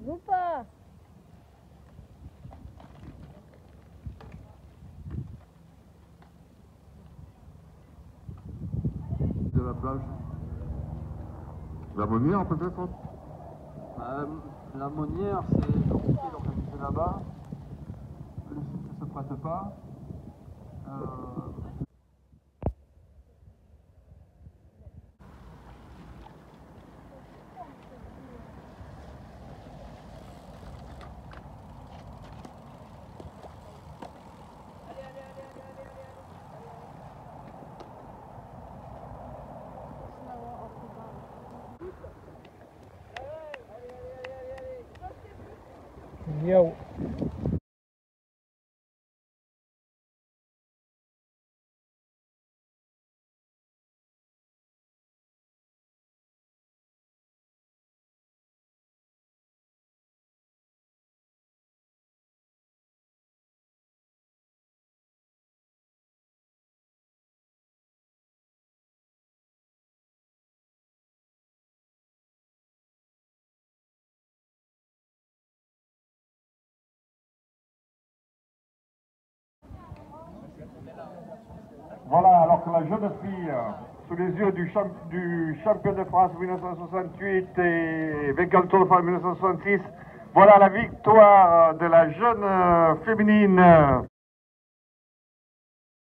Joue pas. De la plage. La Monnière peut-être. La Monnière, c'est compliqué d'organiser là-bas. Le site ne se prête pas. Yo. Voilà, alors que la jeune fille, sous les yeux du champion de France 1968 et vainqueur du Tour de France 1966, voilà la victoire de la jeune féminine.